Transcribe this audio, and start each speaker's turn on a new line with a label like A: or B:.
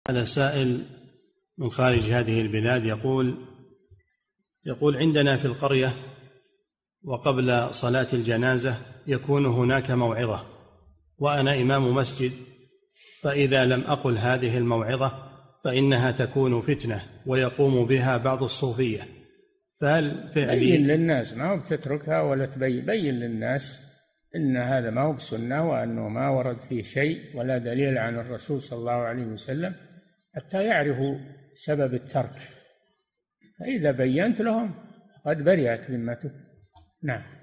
A: هذا سائل من خارج هذه البلاد يقول عندنا في القرية وقبل صلاة الجنازة يكون هناك موعظة وأنا إمام مسجد، فإذا لم أقل هذه الموعظة فإنها تكون فتنة ويقوم بها بعض الصوفية، فهل فعلي؟
B: بين للناس، ما هو بتتركها ولا بين للناس إن هذا ما هو بسنة، وأنه ما ورد فيه شيء ولا دليل عن الرسول صلى الله عليه وسلم، حتى يعرفوا سبب الترك. فإذا بينت لهم قد برئت ذمتك. نعم.